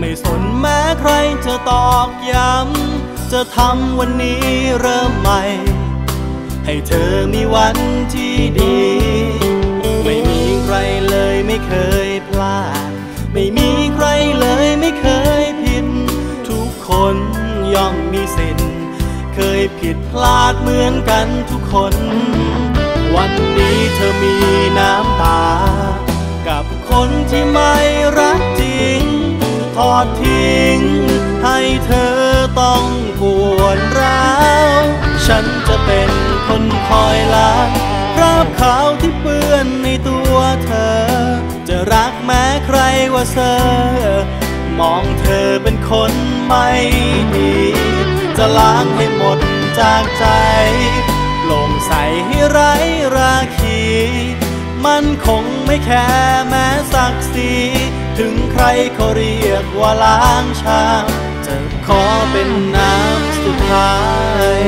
ไม่สนแม้ใครจะตอกย้ำจะทำวันนี้เริ่มใหม่ให้เธอมีวันที่ดีไม่มีใครเลยไม่เคยพลาดไม่มีใครเลยไม่เคยผิดทุกคนย่อมมีสิทธิ์เคยผิดพลาดเหมือนกันทุกคนวันนี้เธอมีน้ำตากับคนที่ไม่รักจริงทอดทิ้งให้เธอต้องปวดร้าวฉันจะเป็นคนคอยล้างคราบขาวที่เปื้อนในตัวเธอจะรักแม้ใครว่าเซอมองเธอเป็นคนไม่ดีจะล้างให้หมดจากใจโปร่งใสให้ไร้ราคีมันคงไม่แค่แม้ศักดิ์ศรีถึงใครเขาเรียกว่าล้างชามจะขอเป็นน้ำสุดท้าย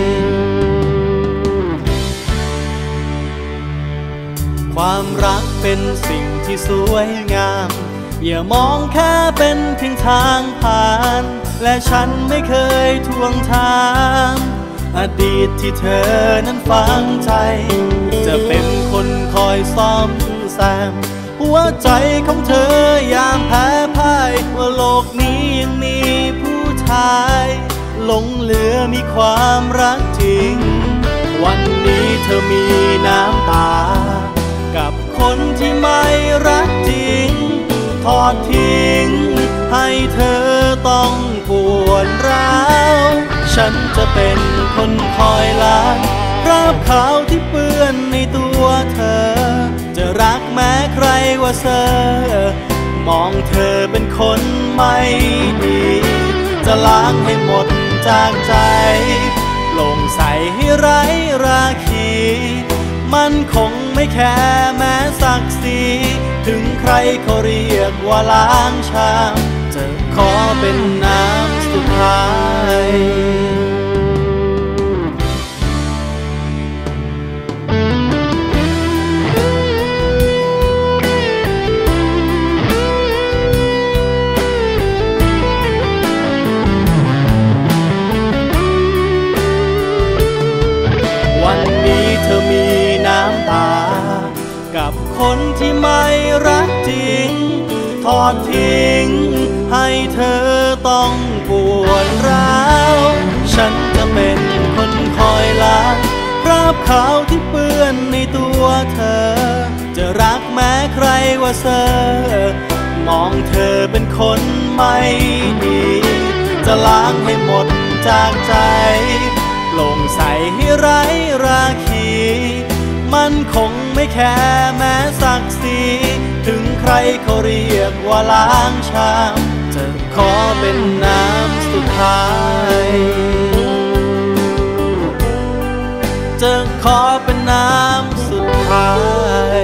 ความรักเป็นสิ่งที่สวยงามอย่ามองแค่เป็นเพียงทางผ่านและฉันไม่เคยทวงถามอดีตที่เธอนั้นฝังใจจะเป็นคนคอยซ่อมแซมหัวใจของเธอยามแพ้พ่ายว่าโลกนี้ยังมีผู้ชายหลงเหลือมีความรักจริงวันนี้เธอมีน้ำตากับคนที่ไม่รักจริงทอดทิ้งให้เธอต้องปวดร้าวฉันจะเป็นคนคอยล้างคราบขาวที่เปื้อนในตัวเธอจะรักแม้ใครว่าเซอมองเธอเป็นคนไม่ดีจะล้างให้หมดจากใจโปร่งใสให้ไร้ราคีมันคงไม่แค่แม้ศักดิ์ศรีถึงใครเขาเรียกว่าล้างชามจะขอเป็นน้ำสุดท้ายวันนี้เธอมีน้ำตากับคนที่ไม่รักจริงทอดทิ้งให้เธอต้องปวดร้าวฉันจะเป็นคนคอยล้างคราบขาวที่เปื้อนในตัวเธอจะรักแม้ใครว่าเซอมองเธอเป็นคนไม่ดีจะล้างให้หมดจากใจโปร่งใสให้ไร้ราคีมันคงไม่แค่แม้ศักดิ์ศรีถึงใครเขาเรียกว่าล้างชามจะขอเป็นน้ำสุดท้ายจะขอเป็นน้ำสุดท้าย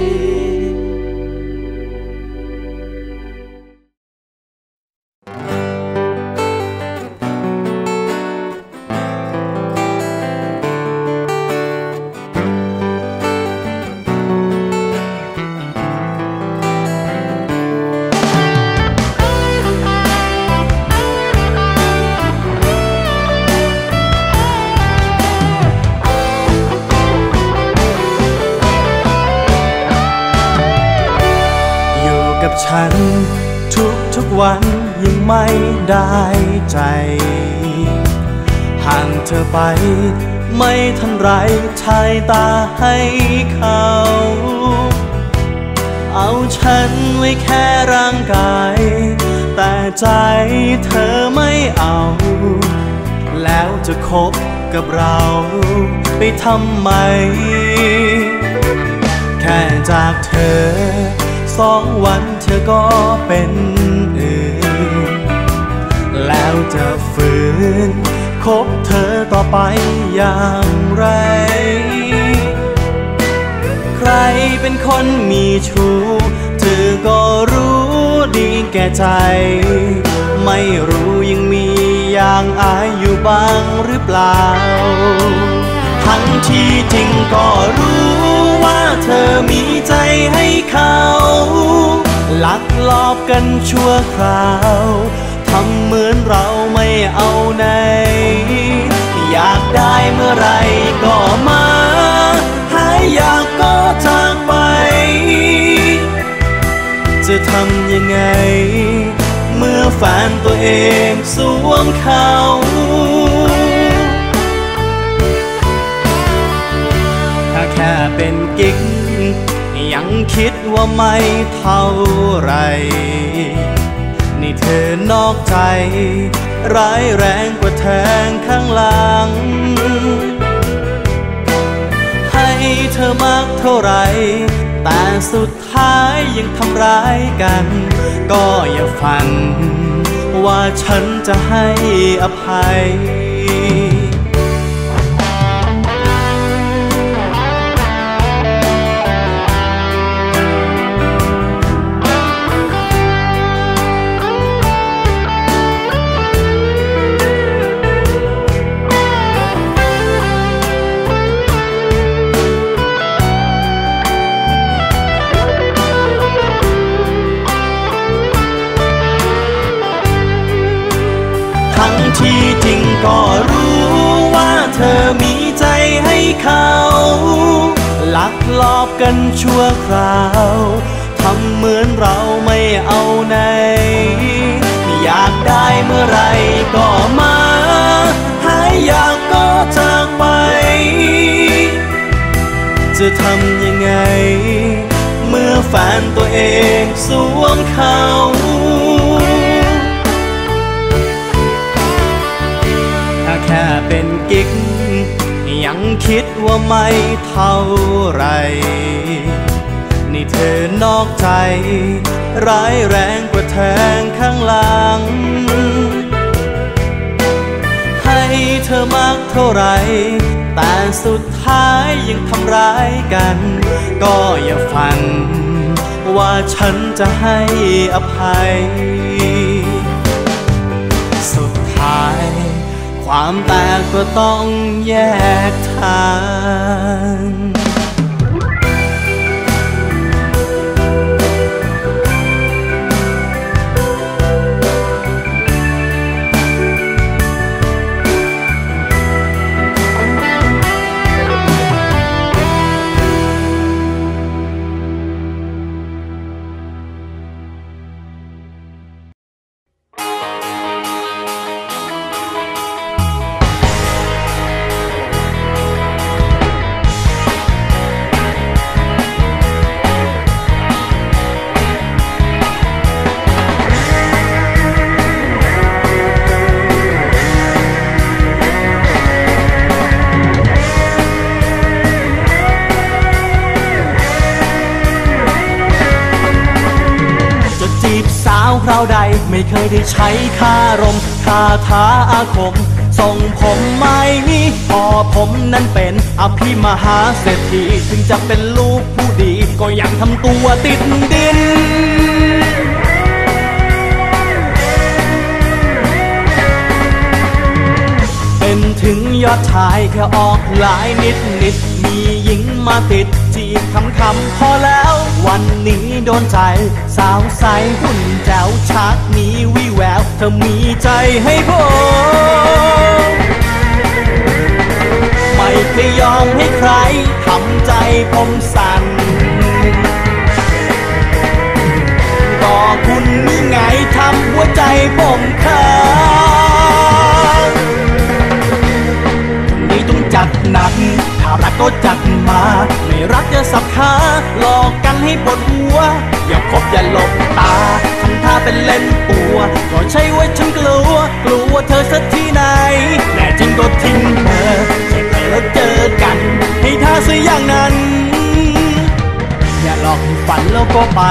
ฉันทุกวันยังไม่ได้ใจห่างเธอไปไม่ทันไรชายตาให้เขาเอาฉันไว้แค่ร่างกายแต่ใจเธอไม่เอาแล้วจะคบกับเราไปทำไมแค่จากเธอ2 วันเธอก็เป็นอื่นแล้วจะฝืนคบเธอต่อไปอย่างไรใครเป็นคนมีชู้เธอก็รู้ดีแก่ใจไม่รู้ยังมีอย่างอายอยู่บ้างหรือเปล่าทั้งที่จริงก็รู้ว่าเธอมีใจให้เขาลักลอบกันชั่วคราวทำเหมือนเราไม่เอาไหนอยากได้เมื่อไรก็มาหายอยากก็จากไปจะทำยังไงเมื่อแฟนตัวเองสวมเขาถ้าแค่เป็นกิ๊กยังคิดว่าไม่เท่าไรนี่เธอนอกใจร้ายแรงกว่าแทงข้างหลังให้เธอมากเท่าไรแต่สุดท้ายยังทำร้ายกันก็อย่าฝันว่าฉันจะให้อภัยที่จริงก็รู้ว่าเธอมีใจให้เขาลักลอบกันชั่วคราวทำเหมือนเราไม่เอาไหนอยากได้เมื่อไรก็มาหายอยากก็จากไปจะทำยังไงเมื่อแฟนตัวเองสวมเขาแค่เป็นกิ๊กยังคิดว่าไม่เท่าไรนี่เธอนอกใจร้ายแรงกว่าแทงข้างหลังให้เธอมากเท่าไรแต่สุดท้ายยังทำร้ายกันก็อย่าฝันว่าฉันจะให้อภัยสุดท้ายความแตกก็ต้องแยกทางคราวใดไม่เคยได้ใช้คารมคาถาอาคมส่งผมไม่มีพอผมนั้นเป็นอภิมหาเศรษฐีถึงจะเป็นลูกผู้ดีก็ยังทำตัวติดดินเป็นถึงยอดชายแค่ออกหลายนิดมีหญิงมาติดจีบคำพอแล้ววันนี้โดนใจสาวใสหุ่นแจ๋วชักมีวิแววเธอมีใจให้ผมไม่เคยยอมให้ใครทำใจผมสั่นก็คุณนี่ไงทำหัวใจผมขาดนี่ต้องจัดหนักถ้ารักก็จัดมาไม่รักจะสับขาหลอกกันให้ปวดหัวอย่าคบอย่าหลบตาทำท่าเป็นเล่นตัวก็ใช่ว่าฉันกลัวเธอสักที่ไหนแน่จริงก็ทิ้งเธอใช่เธอแล้วเจอกันให้ท่าซะอย่างนั้นอย่าหลอกให้ฝันแล้วก็ไป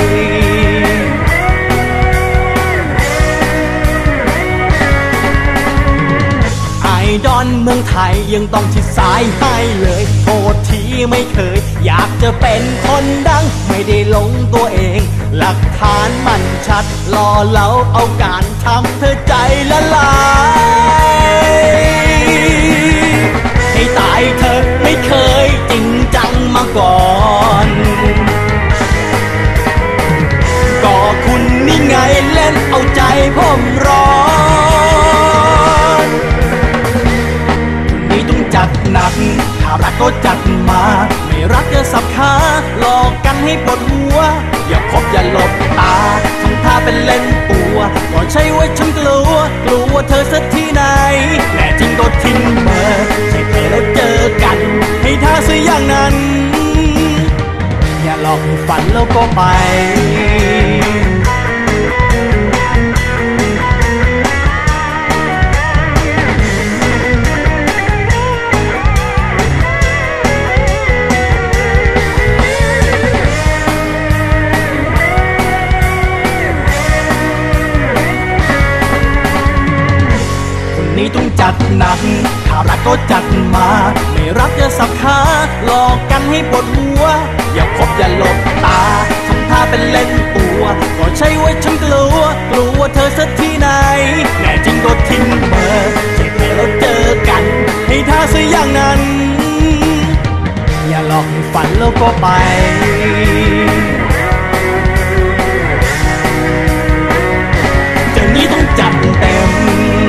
ดอนเมืองไทยยังต้องชิดซ้ายให้เลยโทษทีไม่เคยอยากจะเป็นคนดังไม่ได้หลงตัวเองหลักฐานมันชัดล่อเล้าเอาการทำเธอใจละลายให้ตายเธอไม่เคยจริงจังมาก่อนผมร้อนคนนี้ต้องจัดหนักถ้ารักก็จัดมาไม่รักจะสับขาหลอกกันให้ปวดหัวอย่าคบอย่าหลบตาทำท่าเป็นเล่นตัวก็ใช่ว่าฉันกลัวเธอสักที่ไหนแน่จริงก็ทิ้งเบอร์ใช่เธอแล้วเจอกันให้ท่าซะอย่างนั้นอย่าหลอกให้ฝันแล้วก็ไปนี้ต้องจัดหนักถ้ารักก็จัดมาไม่รักจะสับขาหลอกกันให้ปวดหัวอย่าคบอย่าหลบตาทำท่าเป็นเล่นตัวก็ใช่ว่าฉันกลัวเธอสักที่ไหนแน่จริงก็ทิ้งเบอร์ใช่เธอแล้วเจอกันให้ท่าซะอย่างนั้นอย่าหลอกให้ฝันแล้วก็ไปเจ้านี้ต้องจัดเต็ม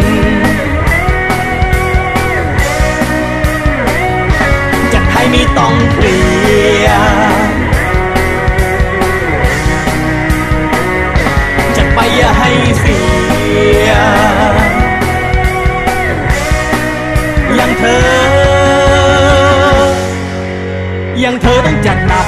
ไม่ต้องเคลียร์จัดไปอย่าให้เสียอย่างเธอต้องจัดหนัก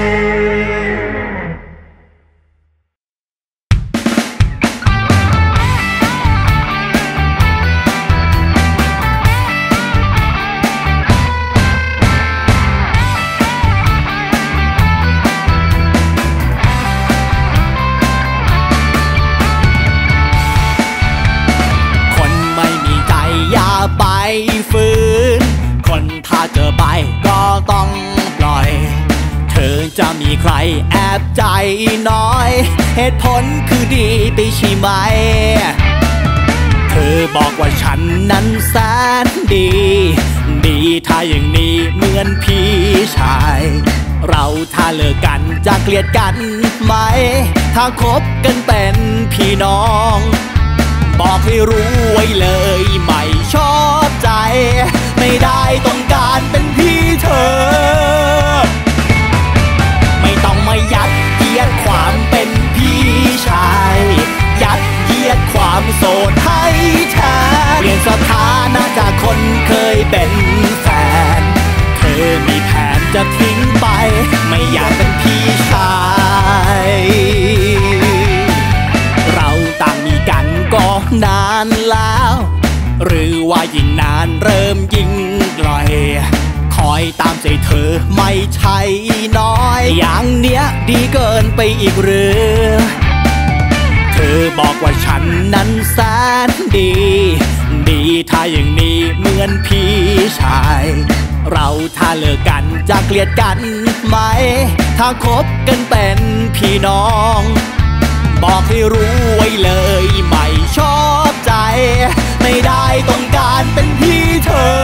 ไปฝืนคนถ้าเจอไปก็ต้องปล่อยเธอจะมีใครแอบใจน้อยเหตุผลคือดีไปใช่ไหมเธอบอกว่าฉันนั้นแสนดีถ้าอย่างนี้เหมือนพี่ชายเราถ้าเลิกกันจะเกลียดกันไหมถ้าคบกันเป็นพี่น้องบอกให้รู้ไว้เลยไม่ชอบใจไม่ได้ต้องการเป็นพี่เธอไม่ต้องมายัดเยียดความเป็นพี่ชายยัดเยียดความโสดให้แทนเปลี่ยนสถานะจากคนเคยเป็นแฟนเธอมีแผนจะทิ้งไปไม่อยากเป็นพี่ชายเราต่างมีกันก็นานแล้วหรือว่ายิ่งนานเริ่มยิ่งกล่อยคอยตามใจเธอไม่ใช่น้อยอย่างเนี้ยดีเกินไปอีกหรือเธอบอกว่าฉันนั้นแสนดีถ้าอย่างนี้เหมือนพี่ชายเราถ้าเลิกกันจะเกลียดกันไหมถ้าคบกันเป็นพี่น้องบอกให้รู้ไว้เลยไม่ชอบใจไม่ได้ต้องการเป็นพี่เธอ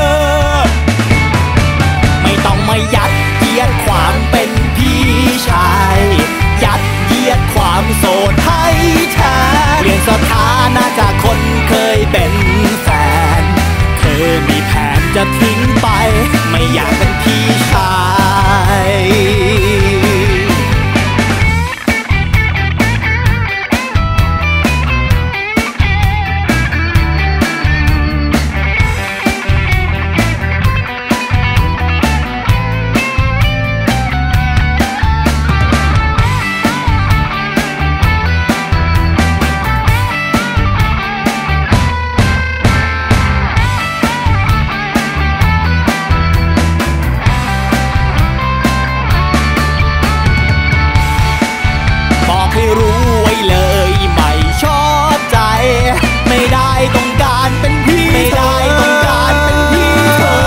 ไม่ต้องมายัดเยียดความเป็นพี่ชายยัดเยียดความโสดให้แทนเปลี่ยนสถานะจากคนเคยเป็นแฟนเธอมีแผนจะทิ้งไปไม่อยากเป็นพี่ชายรู้ไว้เลยไม่ชอบใจไม่ได้ต้องการเป็นพี่ไม่ได้ต้องการเป็นพี่เธอ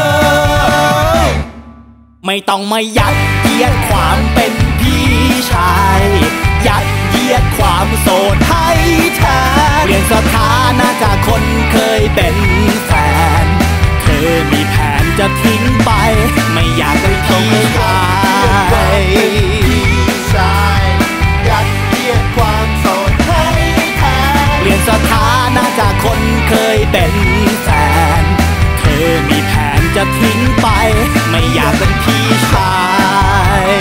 ไม่ต้องมายัดเยียดความเป็นพี่ชายยัดเยียดความโสดให้แทนเปลี่ยนสถานะจากคนเคยเป็นแฟนเธอมีแผนจะทิ้งไปไม่อยากเป็นพี่ชายยัดเยียดความโสดให้แทนสถานะจากคนเคยเป็นแฟนเธอมีแผนจะทิ้งไปไม่อยากเป็นพี่ชาย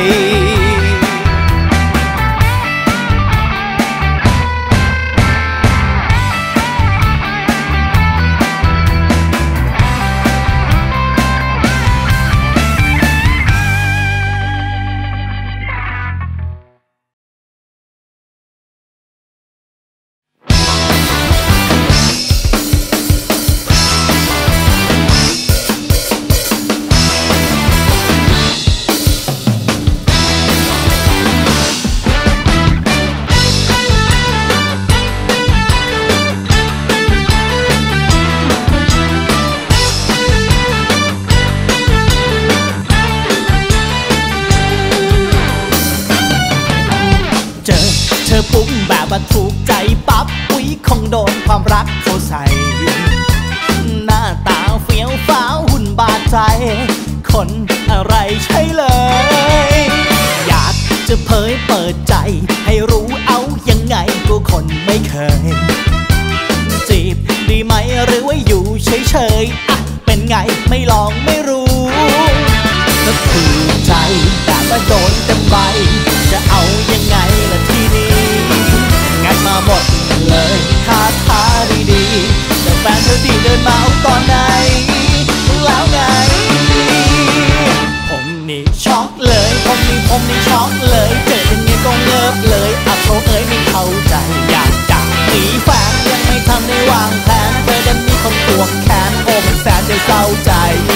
ปุ๊บแบบว่าถูกใจปั๊บอุ๊ยคงโดนความรักเข้าใส่หน้าตาเฟี้ยวฟ้าวหุ่นบาดใจคนอะไรใช่เลยอยากจะเผยเปิดใจให้รู้เอายังไงก็คนไม่เคยจีบดีไหมหรือว่าอยู่เฉยๆอ่ะเป็นไงไม่ลองไม่รู้ก็คือใจแต่ว่าโดนเต็มใบจะเอายังไงล่ะทีนี้งัดมาหมดเลยคาถาดีๆแต่แฟนเธอดีเดินมาเอาตอนไหนแล้วไงผมนี่ช็อกเลยผมนี่ช็อกเลยเจออย่างนี้ก็เงิบเลยอ่ะโธ่เอ๋ยไม่เข้าใจอยากจะมีแฟนยังไม่ทันได้วางแผนเธอดันมีคนทวงแขนโอ้มันแสนจะเศร้าใจ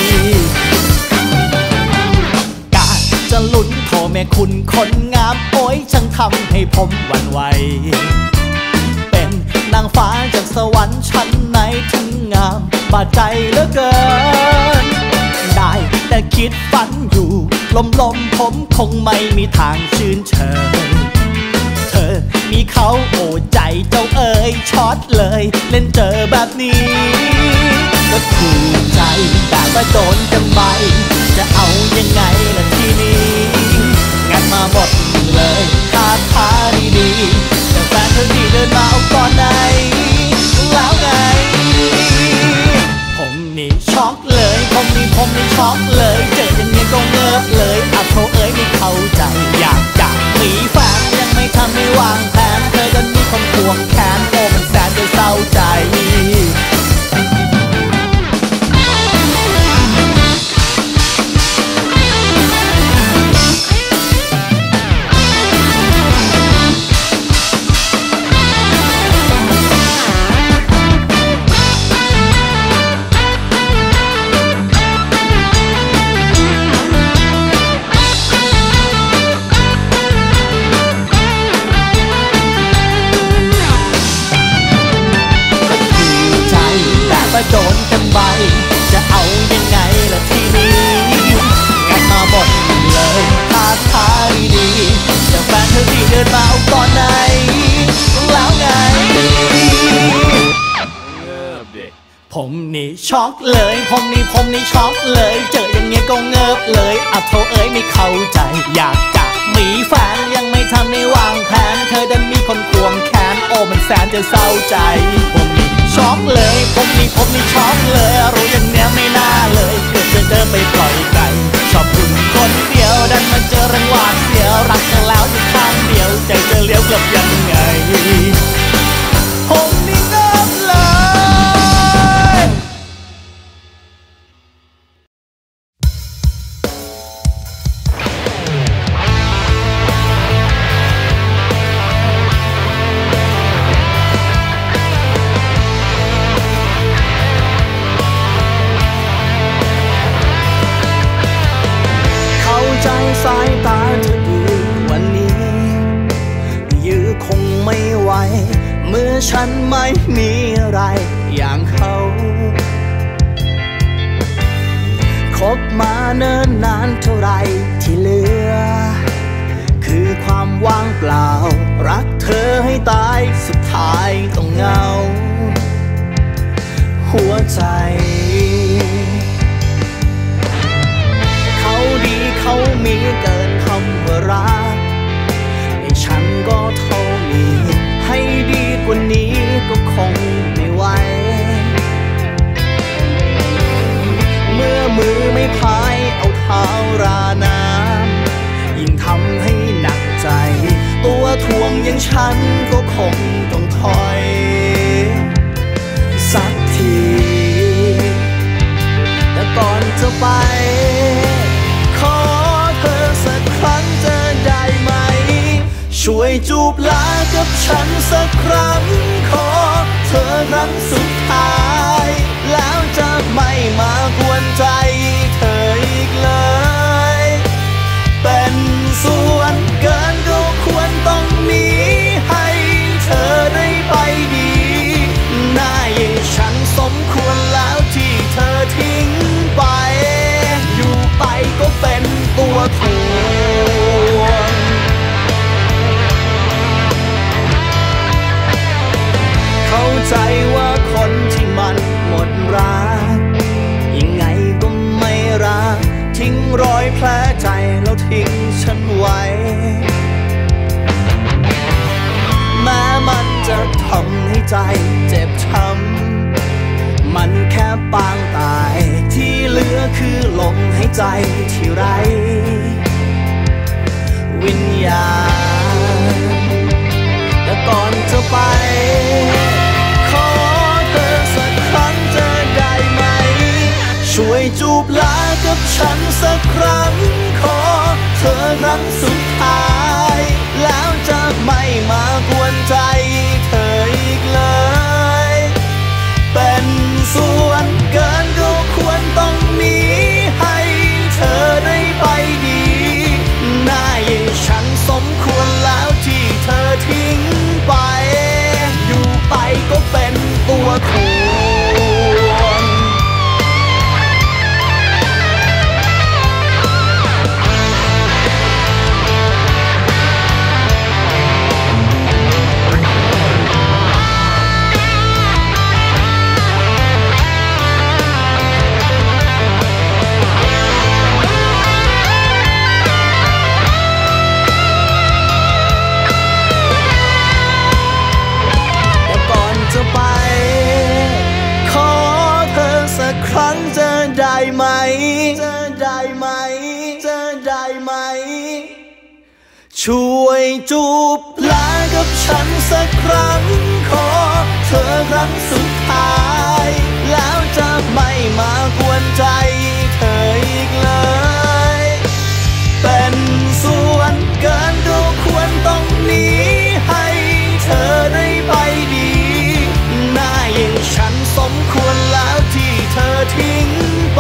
จะลุ้นโทรแม่คุณคนงามโอ้ยช่างทำให้ผมหวั่นไหวเป็นนางฟ้าจากสวรรค์ชั้นไหนถึงงามบาดใจเหลือเกินได้แต่คิดฝันอยู่ลมผมคงไม่มีทางชื่นเชยเธอมีเขาโอ้ใจเจ้าเอ๋ยช็อตเลยเล่นเจอแบบนี้ก็ถูกใจแต่ว่าโดนจังใบจะเอายังไงล่ะทีนี้งัดมาหมดเลยคาถาดีๆแต่แฟนเธอดีเดินมาเอาก่อนไหนแล้วไงผมนี่ช็อกเลยผมนี่ช็อกเลยเจออย่างนี้ก็เงิบเลยอ่ะโธ่เอ๋ยไม่เข้าใจอยากจะมีแฟนยังไม่ทันได้วางแผนเธอดันมีคนทวงแขนโอ้มันแสนจะเศร้าใจโดนเต็มใบจะเอายังไงล่ะทีนี้งัดมาหมดเลยคาถาดีๆแต่แฟนเธอดีเดินมาเอาตอนไหนแล้วไงผมนี่ช็อกเลยผมนี่ช็อกเลยเจออย่างเงี้ยก็เงิบเลยอ่ะโธ่เอ๋ยไม่เข้าใจอยากจะมีแฟนยังไม่ทันได้วางแผนเธอดันมีคนควงแขนโอ้มันแสนจะเศร้าใจผมนี่ช็อกเลยผมนี่ช็อกเลยรู้อย่างเนี้ยไม่น่าเลยเกิดจะเดินไปปล่อยไก่ชอบคุณคนเดียวดันมาเจอรังหวาดเสียวรักกันแล้วอยู่ข้างเดียวใจจะเลี้ยวกลับยังไงผมนี่เงิบเลย ฉันไม่มีอะไรอย่างเขาคบมาเนิ่นนานเท่าไรที่เหลือคือความว่างเปล่ารักเธอให้ตายสุดท้ายต้องเหงาหัวใจเขาดีเขามีเกินคำว่ารักให้ฉันก็เท่านี้ให้ดีกว่านี้ก็คงมือไม่พายเอาเท้าราน้ำยิ่งทำให้หนักใจตัวถ่วงอย่างฉันก็คงต้องถอยสักทีแต่ก่อนจะไปขอเธอสักครั้งจะได้ไหมช่วยจูบลากับฉันสักครั้งขอเธอครั้งสุดท้ายแล้วจะไม่มากวนใจเธออีกเลยเป็นส่วนเกินก็ควรต้องมีให้เธอได้ไปดีหน้าอย่างฉันสมควรแล้วที่เธอทิ้งไปอยู่ไปก็เป็นตัวถ่วงเข้าใจว่าคนที่มันหมดรักยังไงก็ไม่รักทิ้งรอยแผลใจแล้วทิ้งฉันไว้แม้มันจะทำให้ใจเจ็บช้ำมันแค่ปางตายที่เหลือคือลมหายใจที่ไร้วิญญาณแต่ก่อนจะไปขอเธอสักครั้งจะได้ไหมช่วยจูบลากับฉันสักครั้งขอเธอครั้งสุดท้ายแล้วจะไม่มากวนใจเธออีกเลยเป็นส่วนเกินก็ควรต้องมีให้เธอได้ไปดีหน้าอย่างฉันสมควรแล้วที่เธอทิ้งไปอยู่ไปก็เป็นตัวถ่วงจะไปขอเธอสักครั้งจะได้ไหมจะได้ไหมจะได้ไหมช่วยจูบลากับฉันสักครั้งขอเธอครั้งสุดท้ายแล้วจะไม่มากวนใจเธออีกเลยเป็นส่วนเกินก็ควรต้องหนีให้เธอได้ไปดีหน้าอย่างฉันสมควรแล้วที่เธอทิ้งไป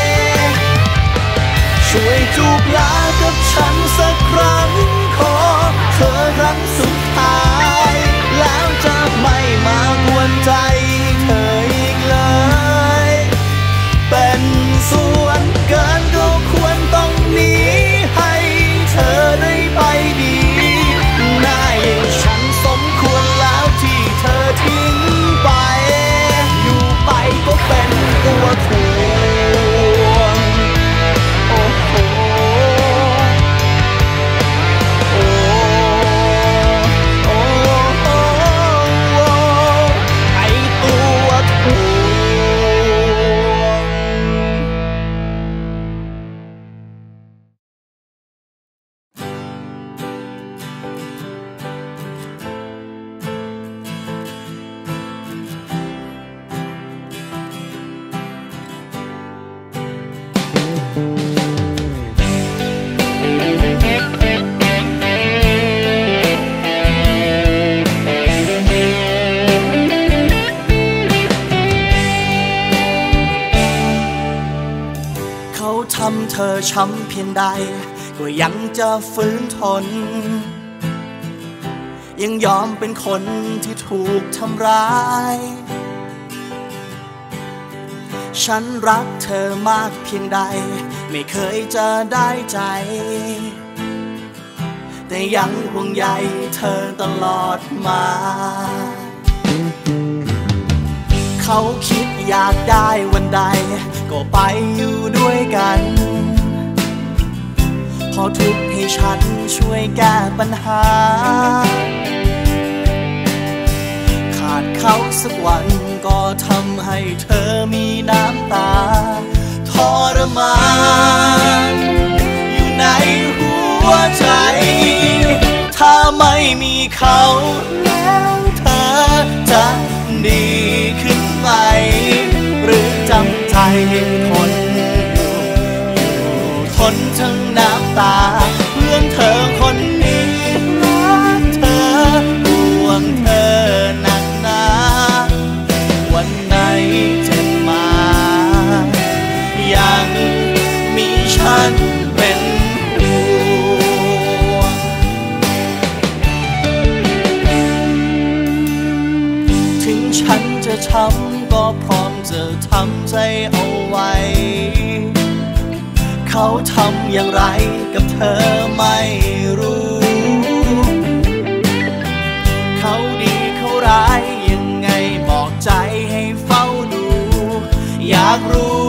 ช่วยจูบลากับฉันสักครั้งขอเธอครั้งสุดท้ายแล้วจะไม่มากวนใจเธออีกเลยเป็นส่วนเกินก็ควรต้องหนีให้เธอได้ไปดีหน้าอย่างฉันสมควรแล้วที่เธอทิ้งไปอยู่ไปก็เป็นตัวถ่วงโอ้โหโอ้โอ้โอ้ไอตัวถ่วงทำเธอช้ำเพียงใดก็ยังจะฝืนทนยังยอมเป็นคนที่ถูกทำร้ายฉันรักเธอมากเพียงใดไม่เคยจะได้ใจแต่ยังห่วงใยเธอตลอดมาเขาคิดอยากได้วันใดก็ไปอยู่ด้วยกันพอทุกข์ให้ฉันช่วยแก้ปัญหาขาดเขาสักวันก็ทำให้เธอมีน้ำตาทรมานอยู่ในหัวใจถ้าไม่มีเขาแล้วเธอจะดีขึ้นไหมหรือจำใจทนอยู่ทนทั้งน้ำตาเพื่อนเธอคนนี้รักเธอห่วงเธอหนักหนาวันไหนจะมายังมีฉันเป็นห่วงถึงฉันจะช้ำก็พร้อมจะทำใจเอาไว้เขาทำอย่างไรกับเธอไม่รู้เขาดีเขาร้ายยังไงบอกใจให้เฝ้าดูอยากรู้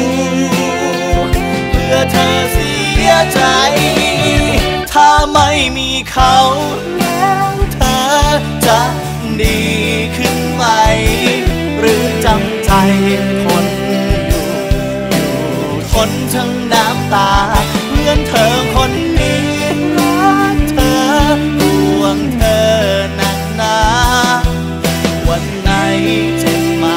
เพื่อเธอเสียใจถ้าไม่มีเขาแล้วเธอจะดีขึ้นไหมหรือจำใจทนอยู่ทนทั้งน้ำตาเพื่อนเธอคนนี้รักเธอห่วงเธอหนักหนาวันไหนจะมา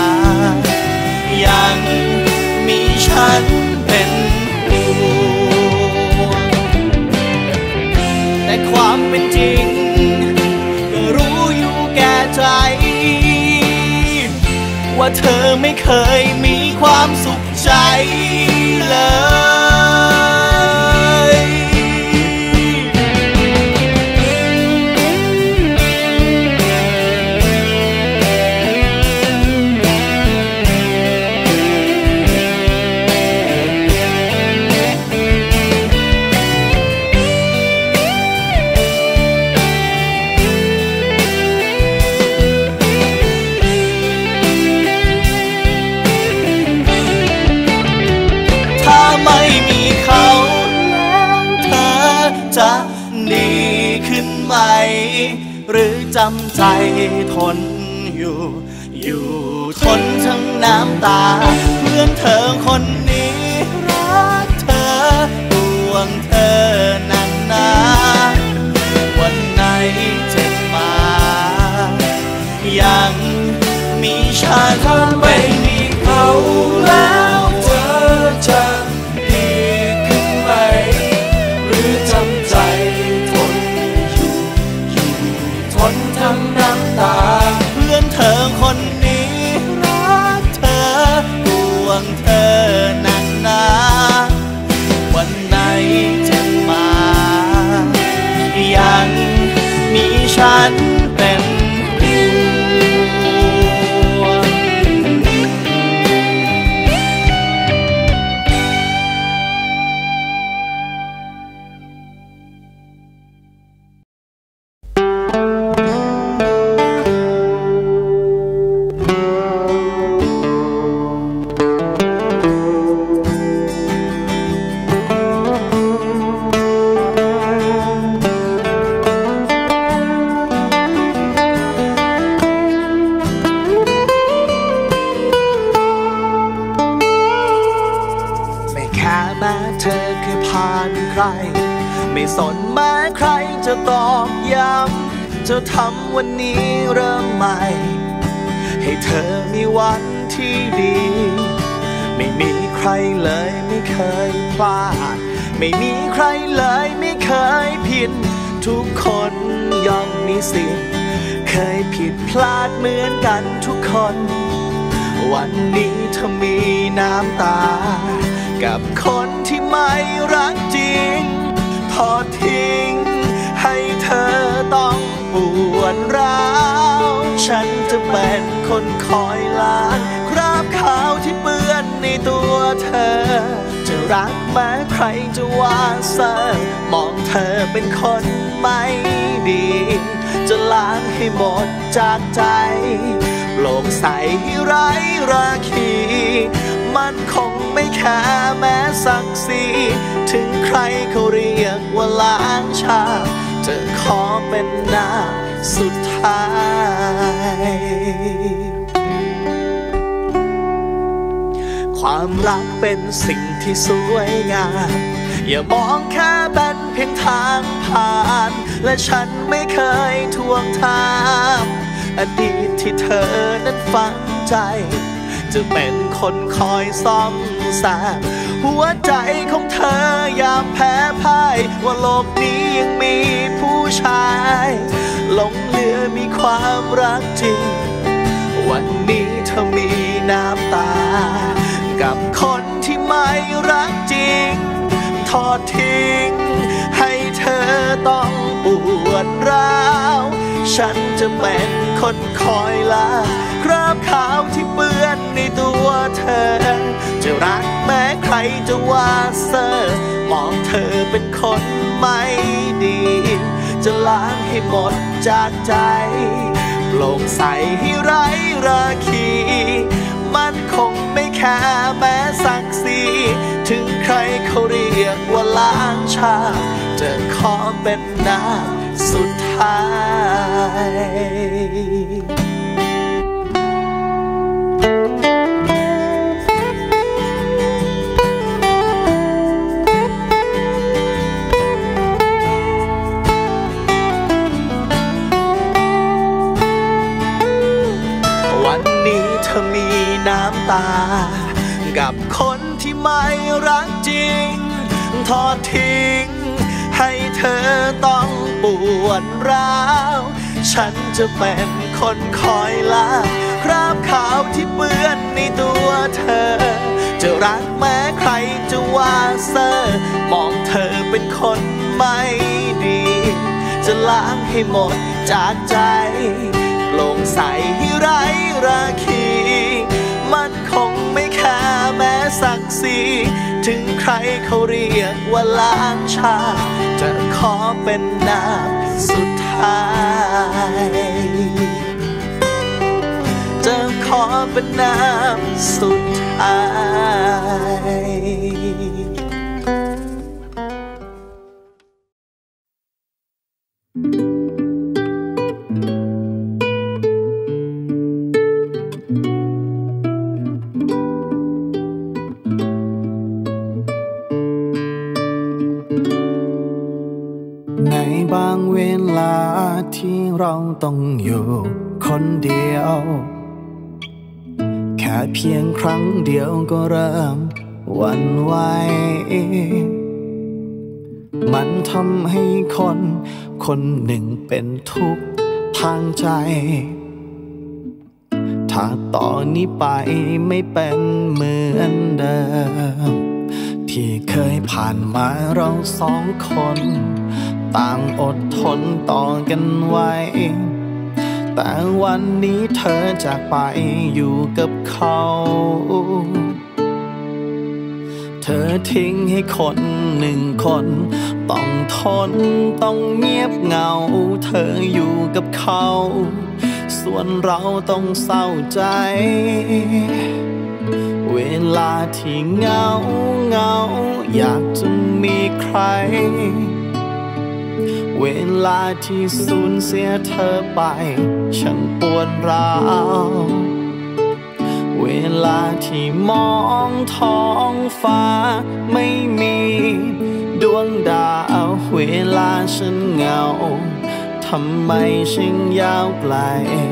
ยังมีฉันเป็นห่วงแต่ความเป็นจริงก็รู้อยู่แก่ใจว่าเธอไม่เคยมีความสุขใจเลยไม่มีเขาแล้วเธอจะดีขึ้นไหมหรือจำใจทนอยู่ทนทั้งน้ำตาเพื่อนเธอคนนี้รักเธอห่วงเธอหนักหนาวันไหนจะมายังมีฉันไม่มีเขาแล้วเธอจะทั้งน้ำตาเพื่อนเธอคนนี้รักเธอห่วงเธอหนักหนาวันไหนจะมายังมีฉันเป็นห่วงไม่สนแม้ใครจะตอกย้ำจะทำวันนี้เริ่มใหม่ให้เธอมีวันที่ดีไม่มีใครเลยไม่เคยพลาดไม่มีใครเลยไม่เคยผิดทุกคนย่อมมีสิทธิ์เคยผิดพลาดเหมือนกันทุกคนวันนี้เธอมีน้ำตากับคนที่ไม่รักจริงทอดทิ้งให้เธอต้องปวดร้าวฉันจะเป็นคนคอยล้างคราบขาวที่เปื้อนในตัวเธอจะรักแม้ใครจะว่าเซอมองเธอเป็นคนไม่ดีจะล้างให้หมดจากใจโปร่งใสให้ไร้ราคีมันคงไม่แค่แม้ศักดิ์ศรีถึงใครเขาเรียกว่าล้างชาจะขอเป็นน้ำสุดท้ายความรักเป็นสิ่งที่สวยงามอย่ามองแค่เป็นเพียงทางผ่านและฉันไม่เคยทวงถามอดีตที่เธอนั้นฝังใจจะเป็นคนคอยซ่อมแซมหัวใจของเธอยามแพ้พ่ายว่าโลกนี้ยังมีผู้ชายหลงเหลือมีความรักจริงวันนี้เธอมีน้ำตากับคนที่ไม่รักจริงทอดทิ้งให้เธอต้องปวดร้าวฉันจะเป็นคนคอยล้างคราบขาวที่เปื้อนในตัวเธอจะรักแม้ใครจะว่าเซ่อมองเธอเป็นคนไม่ดีจะล้างให้หมดจากใจโปร่งใสให้ไร้ราคีมันคงไม่แค่แม้ศักดิ์ศรีถึงใครเขาเรียกว่าล้างชาจะขอเป็นน้ำสุดท้ายวันนี้เธอมีน้ำตากับคนที่ไม่รักจริงทอดทิ้งให้เธอต้องปวดร้าวฉันจะเป็นคนคอยล้างคราบขาวที่เปื้อนในตัวเธอจะรักแม้ใครจะว่าเซ่อมองเธอเป็นคนไม่ดีจะล้างให้หมดจากใจโปร่งใสให้ไร้ราคีมันคงไม่แค่แม้ศักดิ์ศรีถึงใครเขาเรียกว่าล้างชาจะขอเป็นน้ำสุดท้ายจะขอเป็นน้ำสุดท้ายในบางเวลาที่เราต้องอยู่คนเดียวแค่เพียงครั้งเดียวก็เริ่มหวั่นไหวมันทำให้คนคนหนึ่งเป็นทุกข์ทางใจถ้าต่อนนี้ไปไม่เป็นเหมือนเดิมที่เคยผ่านมาเราสองคนต่างอดทนต่อกันไว้แต่วันนี้เธอจากไปอยู่กับเขาเธอทิ้งให้คนหนึ่งคนต้องทนต้องเงียบเหงาเธออยู่กับเขาส่วนเราต้องเศร้าใจเวลาที่เหงาอยากจะมีใครเวลาที่สูญเสียเธอไปฉันปวดร้าวเวลาที่มองท้องฟ้าไม่มีดวงดาวเวลาฉันเหงาทำไมฉันยาวไกล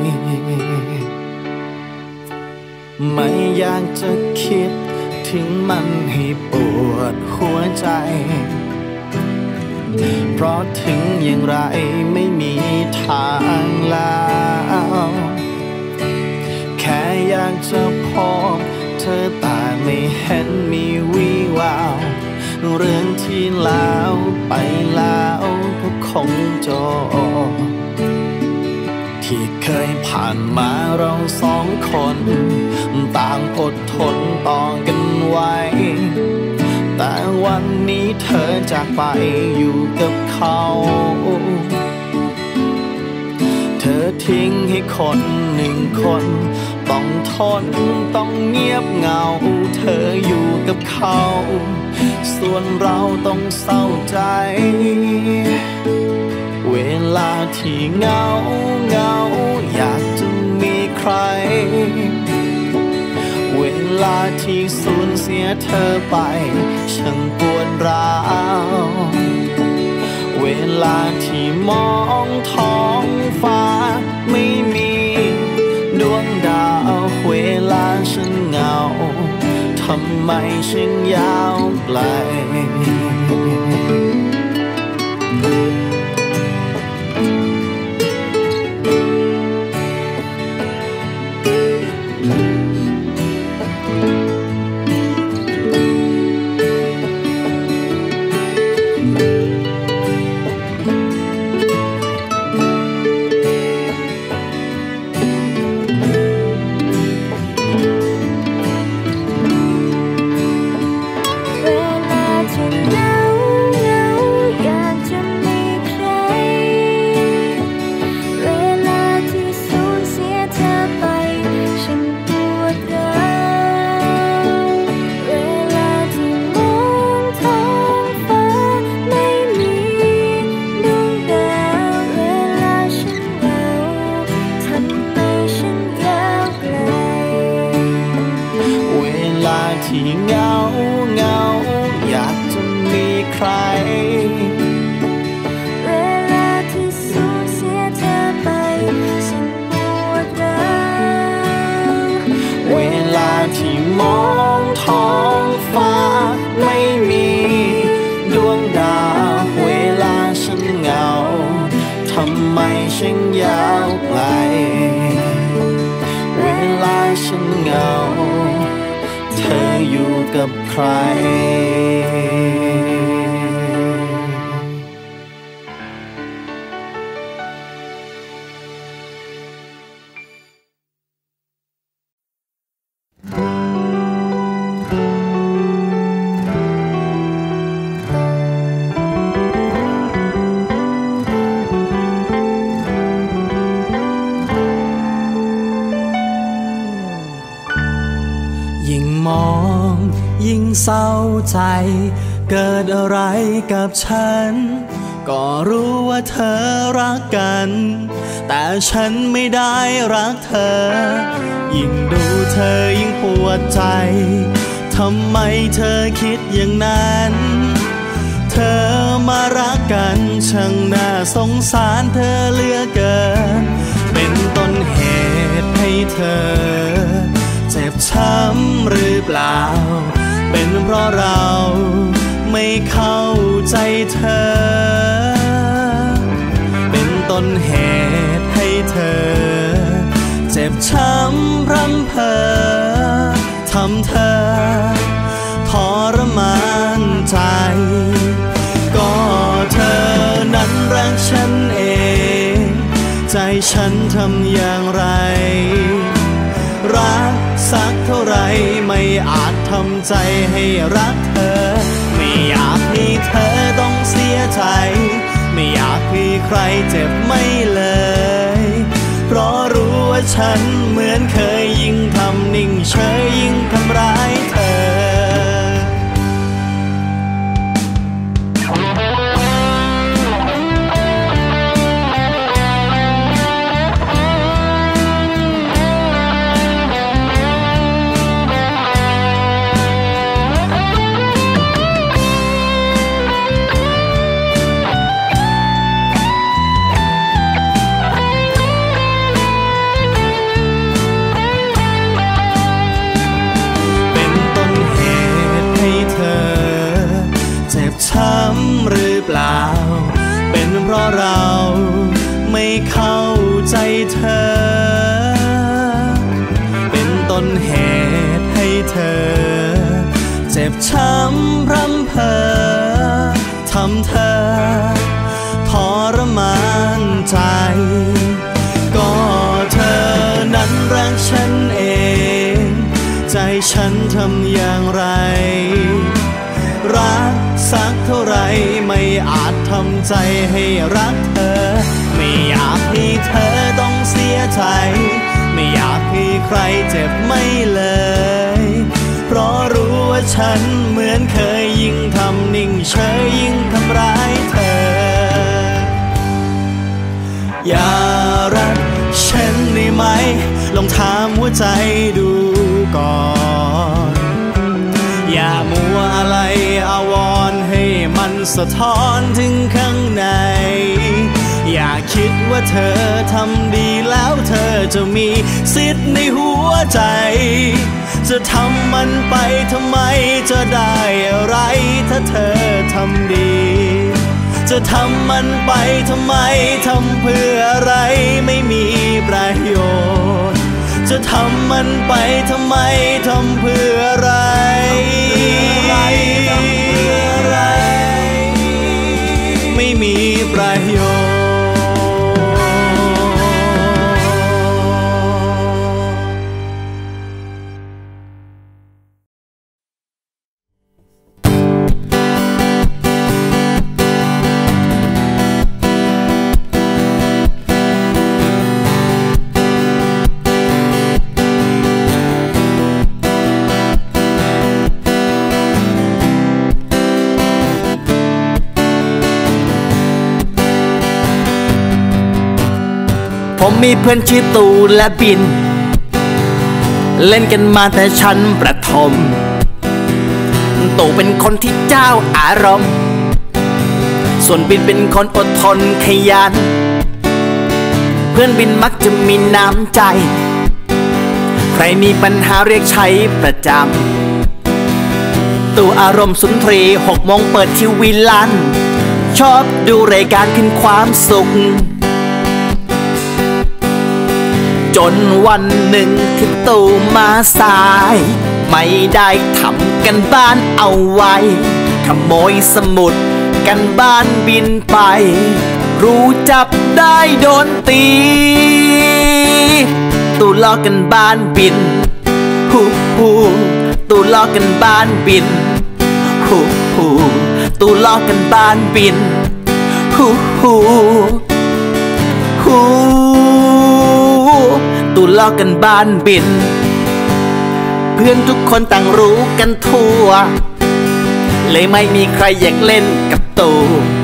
ไม่อยากจะคิดถึงมันให้ปวดหัวใจเพราะถึงอย่างไรไม่มีทางแล้วแค่อยากจะพบเธอแต่ไม่เห็นมีวี่แววเรื่องที่แล้วไปแล้วก็คงจบที่เคยผ่านมาเราสองคนต่างอดทนต่อกันไว้แต่วันนี้เธอจากไปอยู่กับเขาเธอทิ้งให้คนหนึ่งคนต้องทนต้องเงียบเหงาเธออยู่กับเขาส่วนเราต้องเศร้าใจเวลาที่เหงาอยากจะมีใครเวลาที่สูญเสียเธอไปช่างปวดร้าวเวลาที่มองท้องฟ้าไม่มีดวงดาวเวลาฉันเหงาทำไมฉันยาวไกลที่เหงาเหงาอยากจะมีใครเวลาที่สูญเสียเธอไปฉันปวดร้าวเวลาที่มองท้องฟ้าไม่มีดวงดาวเวลาฉันเหงาทำไมฉันยาวไกลเวลาฉันเหงาเธออยู่กับใครยิ่งมองยิ่งเศร้าใจเกิดอะไรกับฉันก็รู้ว่าเธอรักกันแต่ฉันไม่ได้รักเธอยิ่งดูเธอยิ่งปวดใจทำไมเธอคิดอย่างนั้นเธอมารักกันช่างน่าสงสารเธอเหลือเกินเป็นต้นเหตุให้เธอเจ็บช้ำหรือเปล่าเป็นเพราะเราไม่เข้าใจเธอเป็นต้นเหตุให้เธอเจ็บช้ำรำเพอทำเธอทรมานใจก็เธอนั้นรักฉันเองใจฉันทำอย่างไรรักสักเท่าไรไม่อาจทำใจให้รักเธอไม่อยากให้เธอต้องเสียใจไม่อยากให้ใครเจ็บไม่เลยเพราะรู้ว่าฉันเหมือนเคยยิ่งทำนิ่งเฉยยิ่งทำร้ายเธอช้ำหรือเปล่าเป็นเพราะเราไม่เข้าใจเธอเป็นต้นเหตุให้เธอเจ็บช้ำรำเพอทำเธอทรมานใจก็เธอนั้นรักฉันเองใจฉันทำอย่างไรรักสักเท่าไรไม่อาจทำใจให้รักเธอไม่อยากให้เธอต้องเสียใจไม่อยากให้ใครเจ็บไม่เลยเพราะรู้ว่าฉันเหมือนเคยยิ่งทำนิ่งเฉยยิ่งทำร้ายเธออย่ารักฉันได้ไหมลองถามหัวใจดูก่อนอย่ามัวอะไรอาวรณ์ให้มันสะท้อนถึงข้างในอย่าคิดว่าเธอทำดีแล้วเธอจะมีสิทธิ์ในหัวใจจะทำมันไปทำไมจะได้อะไรถ้าเธอทำดีจะทำมันไปทำไมทำเพื่ออะไรไม่มีประโยชน์จะทำมันไปทำไมทำเพื่ออะไรไม่มีประโยชน์ผมมีเพื่อนชื่อตูและบินเล่นกันมาแต่ชั้นประถมตูเป็นคนที่เจ้าอารมณ์ส่วนบินเป็นคนอดทนขยันเพื่อนบินมักจะมีน้ำใจใครมีปัญหาเรียกใช้ประจำตูอารมณ์สุนทรี6 โมงเปิดทีวีลั่นชอบดูรายการขึ้นความสุขจนวันหนึ่งที่ตู่มาสายไม่ได้ทำกันบ้านเอาไว้ขโมยสมุดกันบ้านบินไปรู้จับได้โดนตีตู่ล้อกันบ้านบินฮูฮูตู่ล้อกันบ้านบินฮูฮูตู่ล้อกันบ้านบินฮูฮูฮูตูล้อกันบ้านบินเพื่อนทุกคนต่างรู้กันทั่วเลยไม่มีใครอยากเล่นกับตู่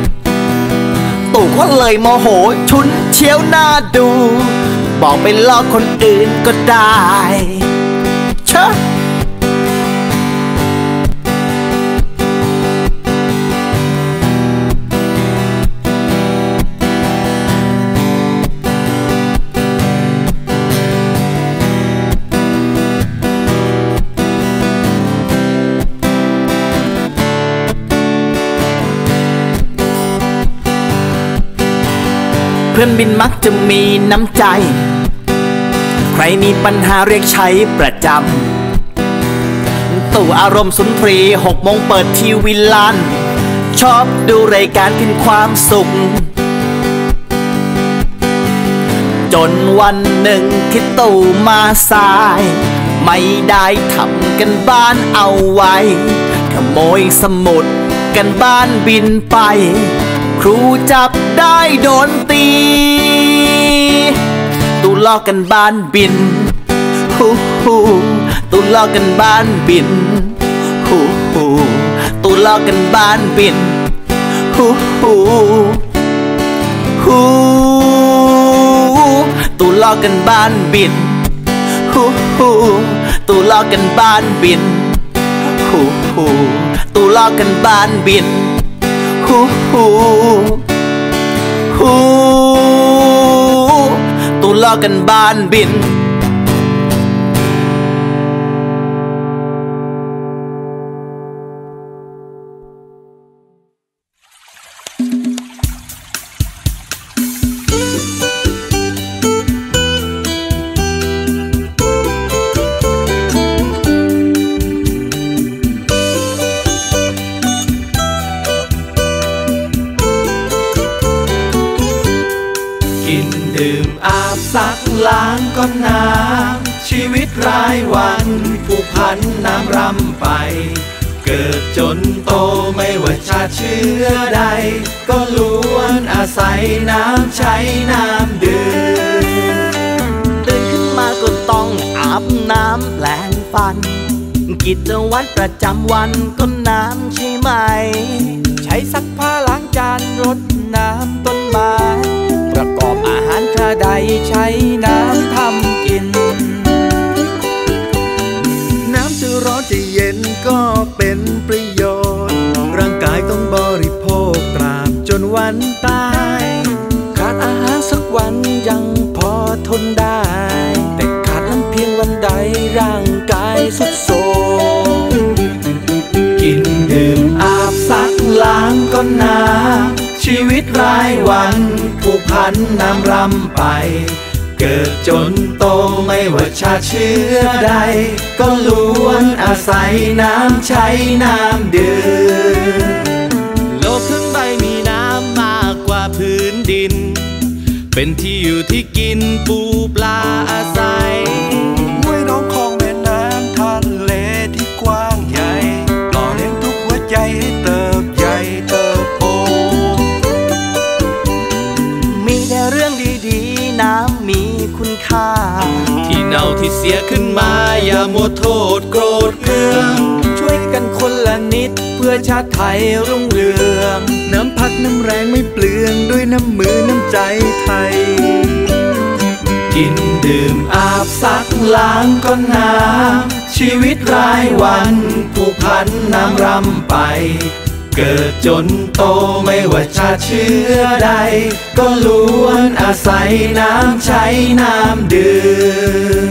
ก็เลยโมโหชุนเฉียวหน้าดูบอกไปล้อคนอื่นก็ได้เชอะเพื่อนบินมักจะมีน้ำใจใครมีปัญหาเรียกใช้ประจำตู่อารมณ์สุนทรี6 โมงเปิดทีวีลั่นชอบดูรายการขึ้นความสุขจนวันหนึ่งที่ตู่มาสายไม่ได้ทำกันบ้านเอาไว้ขโมยสมุดกันบ้านบินไปครูจับได้โดนตีตูล้อกันบ้านบินฮูฮูตูล้อกันบ้านบินฮูฮูตูล้อกันบ้านบินฮูฮูฮูตูล้อกันบ้านบินฮูฮูตูล้อกันบ้านบินฮูฮูตูล้อกันบ้านบินฮูฮูฮูตูล้อกันบ้านบินซักล้างก้นน้ำชีวิตรายวันผูกพันน้ำรำไปเกิดจนโตไม่ว่าชาติเชื้อใดก็ล้วนอาศัยน้ำใช้น้ำดื่มตื่นขึ้นมาก็ต้องอาบน้ำแปรงฟันกิจวัตรประจำวันก็น้ำใช่ไหมใช้ซักผ้าล้างจานรดน้ำต้นไม้ประกอบอาหารชาใดใช้น้ำทำกินน้ำจะร้อนจะเย็นก็เป็นประโยชน์ร่างกายต้องบริโภคตราบจนวันตายขาดอาหารสักวันยังพอทนได้แต่ขาดน้ำเพียงวันใดร่างกายสุดโทรมกินดื่มอาบซักล้างก็น้ำชีวิตรายวันผูกพันน้ำรำไปเกิดจนโตไม่ว่าชาติเชื้อใดก็ล้วนอาศัยน้ำใช้น้ำดื่มโลกทั้งใบมีน้ำมากกว่าพื้นดินเป็นที่อยู่ที่กินปูปลาอาศัยห้วยน้องคลองแม่น้ำทะเลที่กว้างใหญ่หล่อเลี้ยงทุกหัวใจให้เติบใหญ่เติบโตมีแต่เรื่องดีๆน้ำมีคุณค่าที่เน่าที่เสียขึ้นมาอย่ามัวโทษโกรธเคืองช่วยกันคนละนิดเพื่อชาติไทยรุ่งเรืองน้ำพักน้ำแรงไม่เปลืองด้วยน้ำมือน้ำใจไทยกินดื่มอาบซักล้างก็น้ำชีวิตรายวันผูกพันน้ำรำไปเกิดจนโตไม่ว่าชาติเชื้อใดก็ล้วนอาศัยน้ำใช้น้ำดื่ม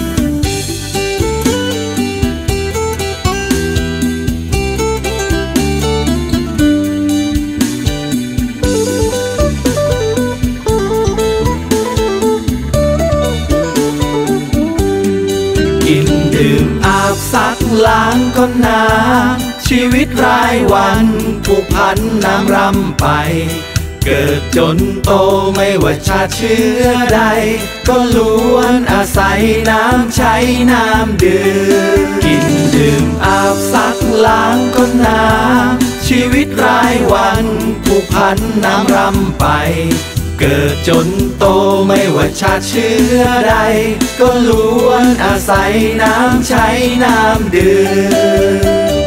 กินดื่มอาบซักล้างก็น้ำชีวิตรายวันผูกพันน้ำรำไปเกิดจนโตไม่ว่าชาติเชื้อใดก็ล้วนอาศัยน้ำใช้น้ำดื่มกินดื่มอาบซักล้างก็น้ำชีวิตรายวันผูกพันน้ำรำไปเกิดจนโตไม่ว่าชาติเชื้อใดก็ล้วนอาศัยน้ำใช้น้ำดื่ม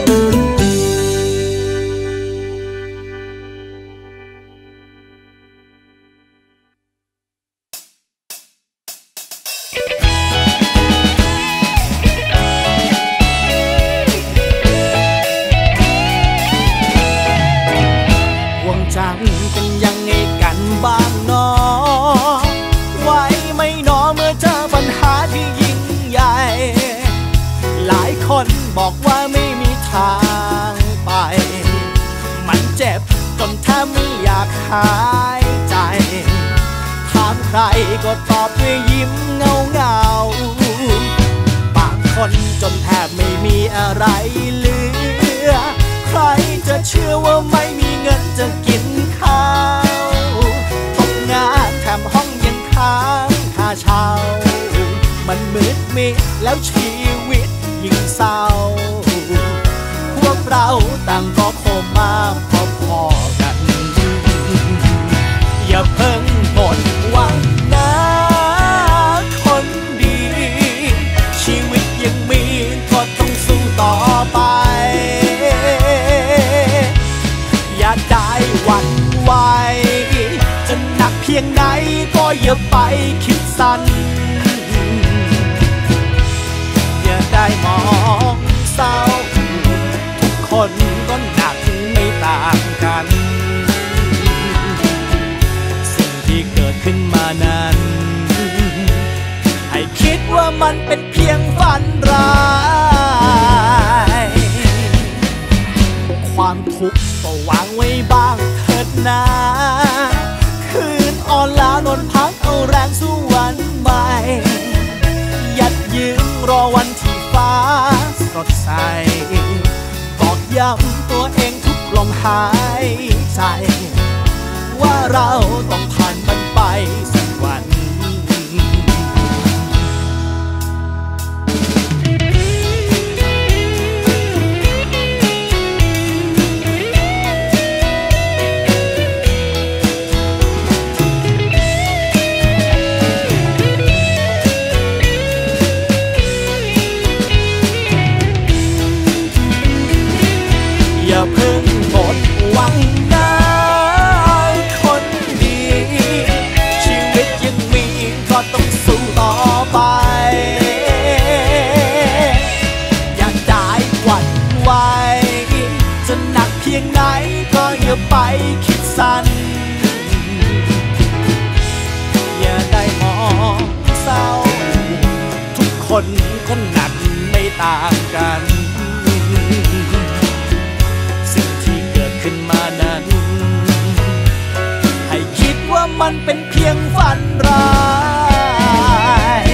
บอกว่าไม่มีทางไปมันเจ็บจนแทบไม่อยากหายใจถามใครก็ตอบด้วยยิ้มเงาบางคนจนแทบไม่มีอะไรเหลือใครจะเชื่อว่าไม่มีเงินจะกินข้าวตกงานแถมห้องยังค้างค่าเช่ามันมืดมิดแล้วชีวิตยิ่งเศร้าพวกเราต่างก็โคม่าพอๆกันอย่าเพิ่งหมดหวังนะคนดีชีวิตยังมีก็ต้องสู้ต่อไปอย่าได้หวั่นไหวจะหนักเพียงไหนก็อย่าไปคิดสั้นได้มองเศร้าทุกคนก็หนักไม่ต่างกันสิ่งที่เกิดขึ้นมานั้นให้คิดว่ามันเป็นเพียงฝันร้ายความทุกข์ก็วางไว้บ้างเถิดนะคืนอ่อนล้านอนพักเอาแรงสู้วันใหม่ยัดยืนรอวันที่ฟ้าสดใสบอกย้ำตัวเองทุกลมหายใจว่าเราต้องผ่านมันไปสักวันอย่าเพิ่งหมดหวังนะคนดีชีคนคนนั้นไม่ต่างกันสิ่งที่เกิดขึ้นมานั้นให้คิดว่ามันเป็นเพียงฝันร้าย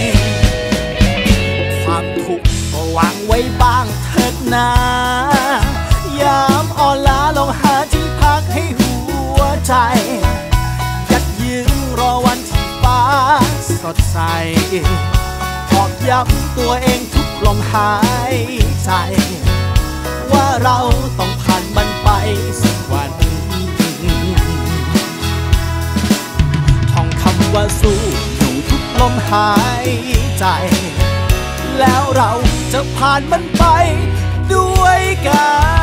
ความทุกข์ก็วางไว้บ้างเถิดนายามอ่อนล้าลองหาที่พักให้หัวใจยัดยืนรอวันที่ฟ้าสดใสตอกย้ำตัวเองทุกลมหายใจว่าเราต้องผ่านมันไปสักวันท่องคำว่าสู้อยู่ทุกลมหายใจแล้วเราจะผ่านมันไปด้วยกัน